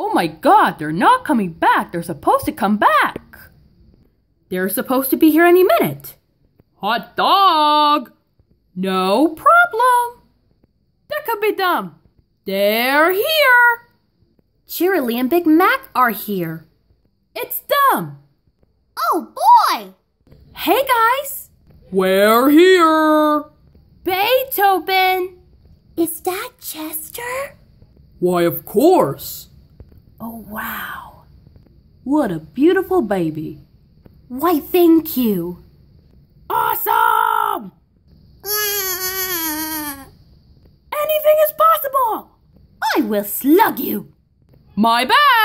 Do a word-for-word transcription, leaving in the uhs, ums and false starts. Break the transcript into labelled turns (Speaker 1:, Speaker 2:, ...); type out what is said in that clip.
Speaker 1: Oh my God, they're not coming back. They're supposed to come back. They're supposed to be here any minute. Hot dog! No problem. That could be done. They're here.
Speaker 2: Cheerilee and Big Mac are here.
Speaker 1: It's done.
Speaker 3: Oh boy!
Speaker 2: Hey guys!
Speaker 1: We're here.
Speaker 2: Beethoven!
Speaker 3: Is that Chester?
Speaker 1: Why, of course.
Speaker 2: Oh wow.
Speaker 1: What a beautiful baby.
Speaker 2: Why, thank you.
Speaker 1: Awesome! Anything is possible.
Speaker 2: I will slug you.
Speaker 1: My bad.